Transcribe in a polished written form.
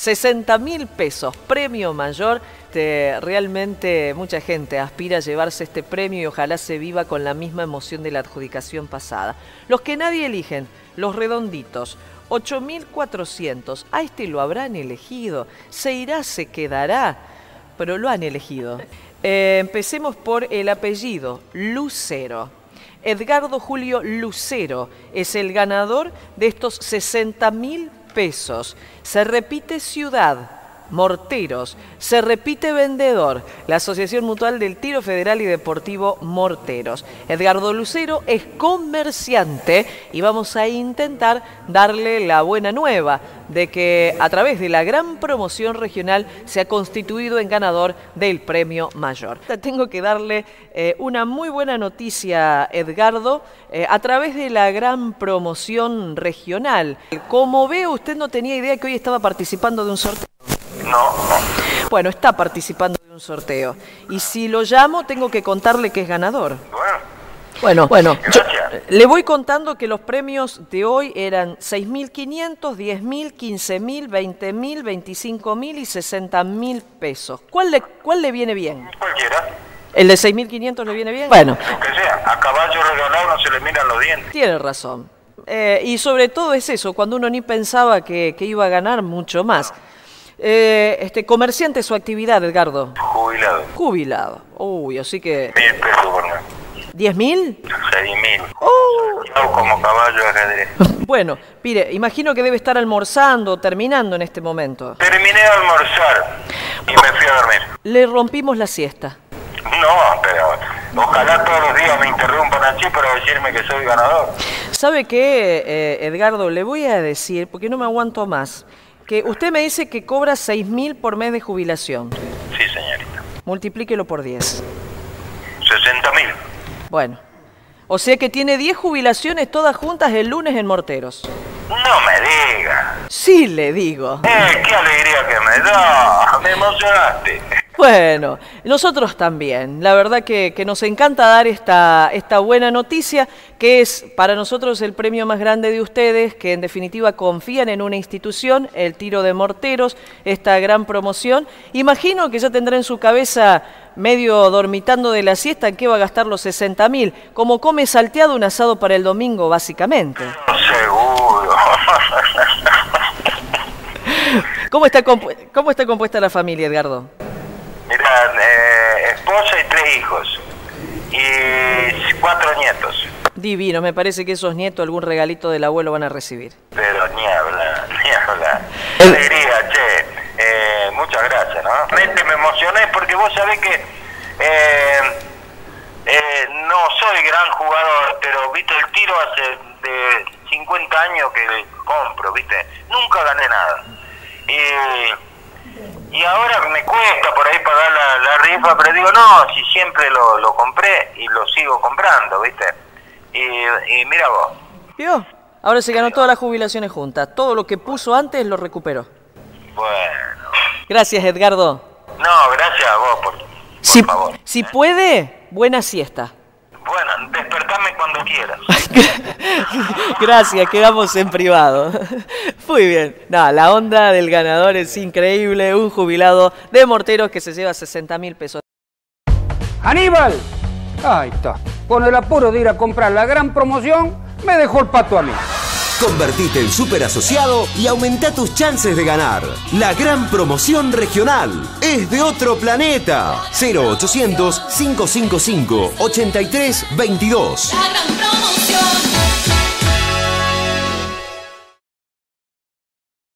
60.000 pesos, premio mayor. Realmente mucha gente aspira a llevarse este premio y ojalá se viva con la misma emoción de la adjudicación pasada. Los que nadie eligen, los redonditos, 8.400. A este lo habrán elegido. Se irá, se quedará, pero lo han elegido. Empecemos por el apellido, Lucero. Edgardo Julio Lucero es el ganador de estos 60.000 pesos. Se repite ciudad, Morteros. Se repite vendedor, la Asociación Mutual del Tiro Federal y Deportivo Morteros. Edgardo Lucero es comerciante y vamos a intentar darle la buena nueva de que a través de la gran promoción regional se ha constituido en ganador del premio mayor. Tengo que darle una muy buena noticia, Edgardo, a través de la gran promoción regional. Como veo, usted no tenía idea que hoy estaba participando de un sorteo. No. Bueno, está participando de un sorteo. Y si lo llamo, tengo que contarle que es ganador. Bueno, yo le voy contando que los premios de hoy eran 6.500, 10.000, 15.000, 20.000, 25.000 y 60.000 pesos. ¿Cuál le viene bien? Cualquiera. ¿El de 6.500 le viene bien? Bueno. Lo que sea, a caballo regalado no se le miran los dientes. Tiene razón. Y sobre todo es eso, cuando uno ni pensaba que iba a ganar mucho más. Comerciante, su actividad, Edgardo. Jubilado. Jubilado. Uy, así que... 1.000 pesos por mes. ¿10.000? 6.000. Como caballo de ajedrez. Bueno, mire, imagino que debe estar almorzando o terminando en este momento. Terminé de almorzar y me fui a dormir. Le rompimos la siesta. No, pero ojalá todos los días me interrumpan así para decirme que soy ganador. ¿Sabe qué, Edgardo? Le voy a decir, porque no me aguanto más, que usted me dice que cobra 6.000 por mes de jubilación. Sí, señorita. Multiplíquelo por 10. 60.000. Bueno, o sea que tiene 10 jubilaciones todas juntas el lunes en Morteros. No me diga. Sí, le digo. Qué alegría que me da. Me emocionaste. Bueno, nosotros también. La verdad que nos encanta dar esta buena noticia, que es para nosotros el premio más grande de ustedes, que en definitiva confían en una institución, el Tiro de Morteros, esta gran promoción. Imagino que ya tendrá en su cabeza, medio dormitando de la siesta, en qué va a gastar los 60.000. Como come salteado, un asado para el domingo, básicamente. Seguro. ¿Cómo está compuesta la familia, Edgardo? Mira, esposa y 3 hijos. Y 4 nietos. Divino, me parece que esos nietos algún regalito del abuelo van a recibir. Pero ni habla, ni habla. Alegría, che. Muchas gracias, ¿no? Realmente me emocioné porque vos sabés que no soy gran jugador, pero viste, el tiro hace de 50 años que compro, viste. Nunca gané nada. Y ahora me cuesta por ahí pagar la rifa, pero digo, no, si siempre lo compré y lo sigo comprando, ¿viste? Y mira vos. ¿Vio? Ahora se ganó todas las jubilaciones juntas. Todo lo que puso antes lo recuperó. Bueno. Gracias, Edgardo. No, gracias a vos por favor. Si puede, buena siesta. Bueno, despertame cuando quieras. Gracias, quedamos en privado. Muy bien. No, la onda del ganador es increíble. Un jubilado de Morteros que se lleva 60.000 pesos. ¡Aníbal! Ahí está. Con el apuro de ir a comprar la gran promoción, me dejó el pato a mí. Convertite en super asociado y aumenta tus chances de ganar. La gran promoción regional es de otro planeta. 0800 555 8322.